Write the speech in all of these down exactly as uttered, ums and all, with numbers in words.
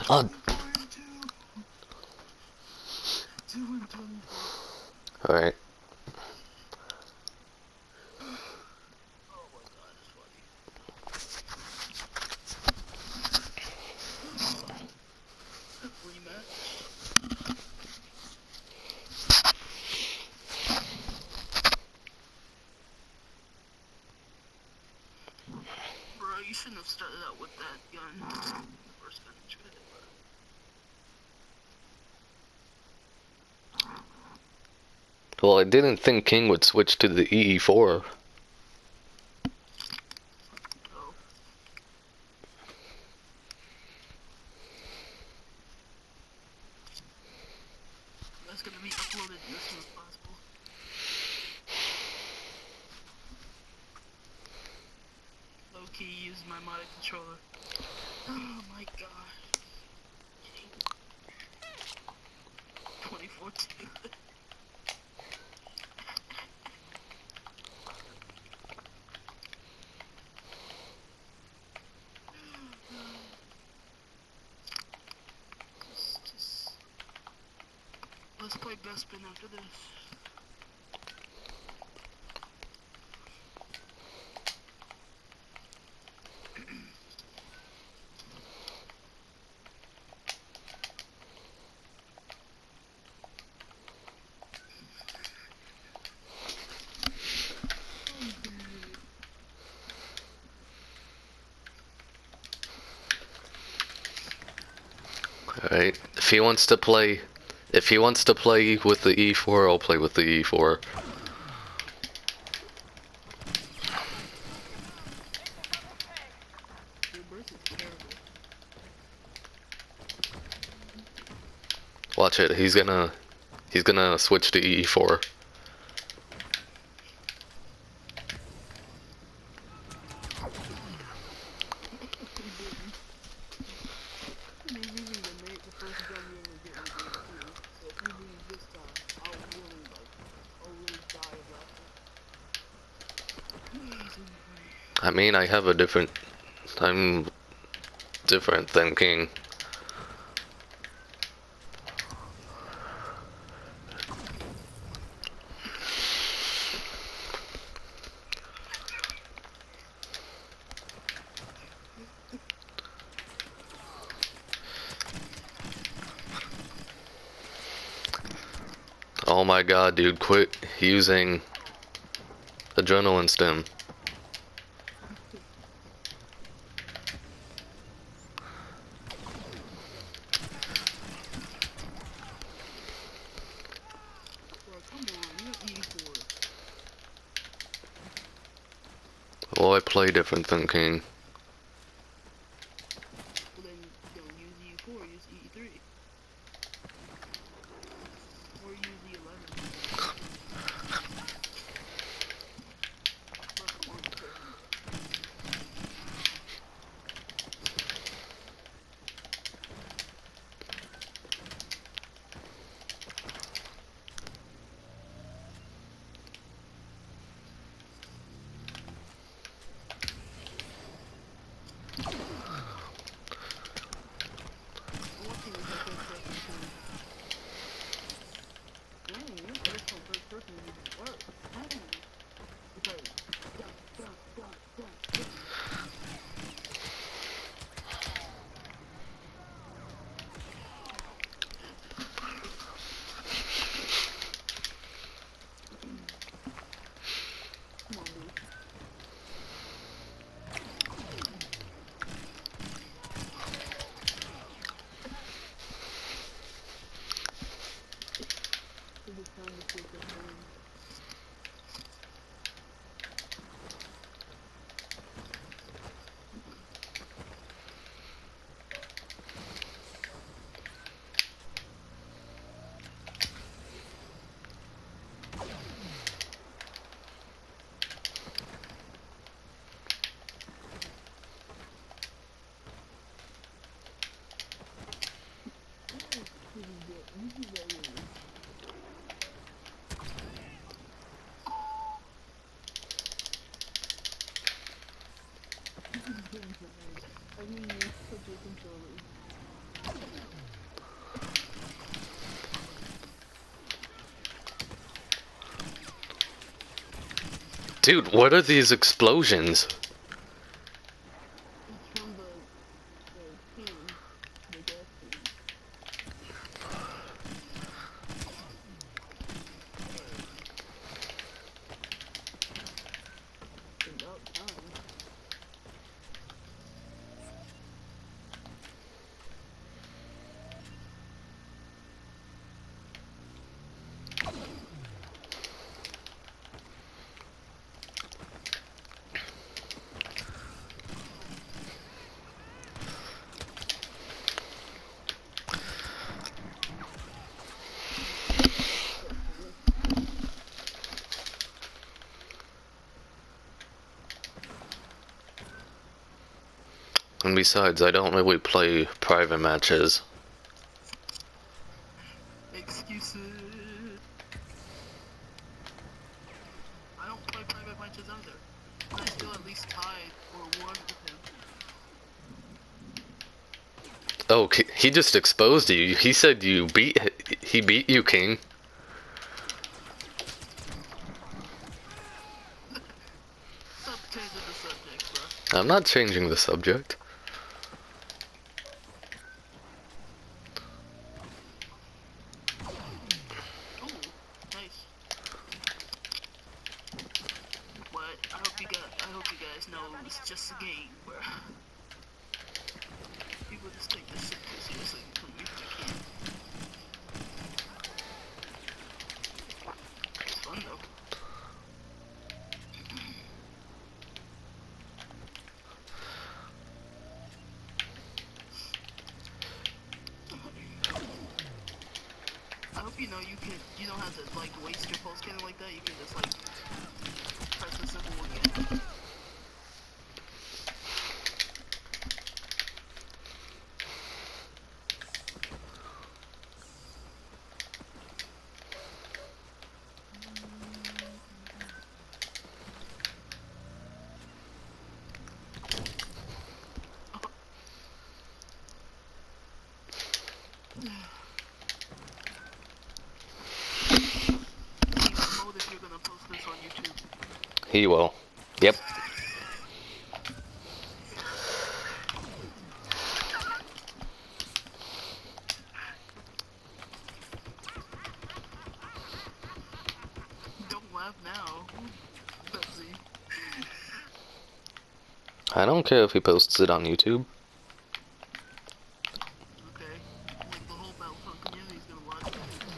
Oh. Alright. Bro, you shouldn't have started out with that gun. First gun you tried it, Well, I didn't think King would switch to the E E four. oh. That's gonna be uploaded as soon as possible. Low key use my modded controller. Oh my god. twenty fourteen. just, just... Let's play Bespin after this. Alright. If he wants to play if he wants to play with the E four, I'll play with the E four. Watch it, he's gonna he's gonna switch to E four. I mean, I have a different I'm different than King. Oh my god, dude, quit using adrenaline stim. Well, I play different than King. Well then, don't use E four, use E three. Or use E eleven. Bro, come on, bro. One thing is that first person too. Dang, your first one, first person is even worse. Dang. Because, dun, dun, dun, dun, dun. Come on, dude. It is time to take your home. I mean, you put your controller. Dude, what are these explosions? It's from the, the can, the gas can. It's about time. And besides, I don't really play private matches. Excuses. I don't play private matches either. I still at least tied or won with him. Oh, he- he just exposed you. He said you beat. He beat you, King. Stop changing the subject, bro. I'm not changing the subject. Ooh, nice. But I hope you guys, I hope you guys know it's just a game, bro. People just take this shit too seriously from me. I can't. It's fun though. I hope you know you can. You don't have to like waste your pulse cannon like that. You can just like press the simple again. Mode if you're gonna post this on YouTube. He will. Yep. Don't laugh now. Pepsi. I don't care if he posts it on YouTube. Okay. Like the whole Battlefront community is gonna watch it.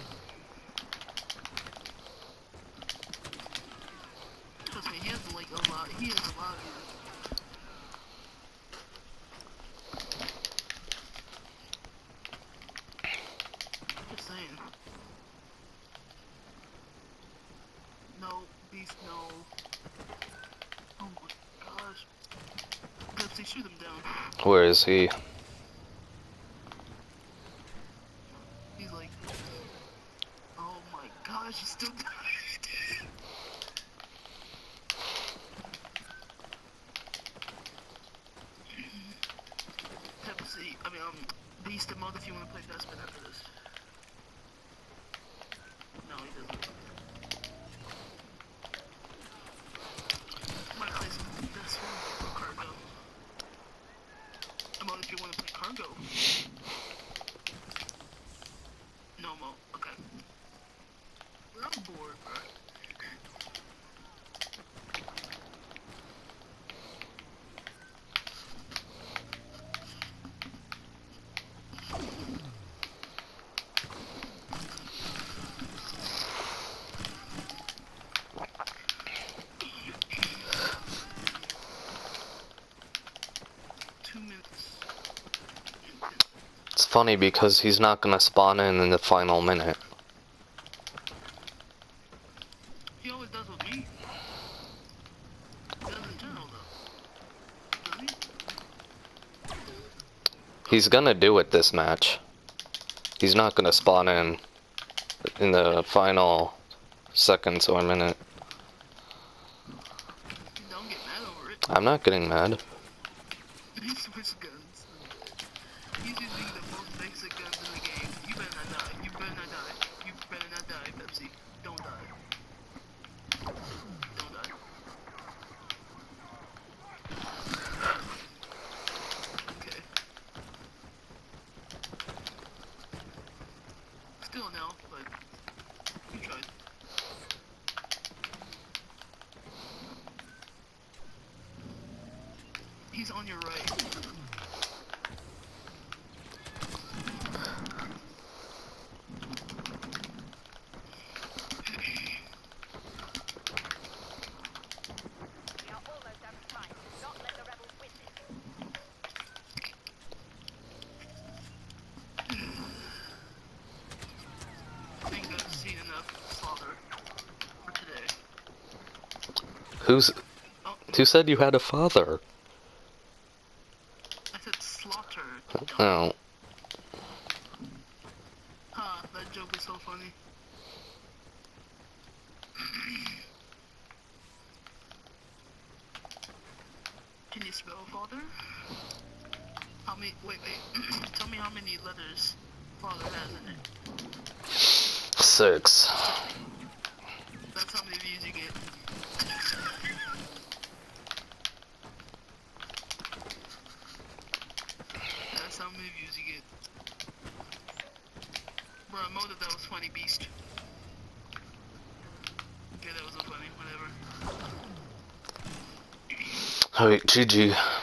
Trust me, he has like a lot. He has a lot of it. Just saying. No, Beast, no. Oh my gosh. Pepsi, shoot him down. Where is he? He's like, oh my gosh, he still died. Pepsi, I mean, um, Beast mode if you want to play Best Man after this. No, he doesn't. Might play some Best Man or Cargo. Mode if you want to play Cargo. No Mo, okay. I'm bored, bro. Two minutes. It's funny because he's not gonna spawn in in the final minute. He always does with me. He does in general, though. Does he? He's gonna do it this match. He's not gonna spawn in in the final seconds or minute. Don't get mad over it. I'm not getting mad. He switched guns. He's using the most basic guns in the game. You better not die. You better not die. You better not die, Pepsi. Don't die. Don't die. he's on your right. I think I've seen enough slaughter for today. Who's Oh, who said you had a father? I said slaughter. Oh, Huh, that joke is so funny. Can you spell father? How many, wait, wait, tell me how many letters father has in it. six. That's how many views you get. That's how many views you get. Bro, I know that that was funny, beast. Okay, that was so funny, whatever. Alright, G G.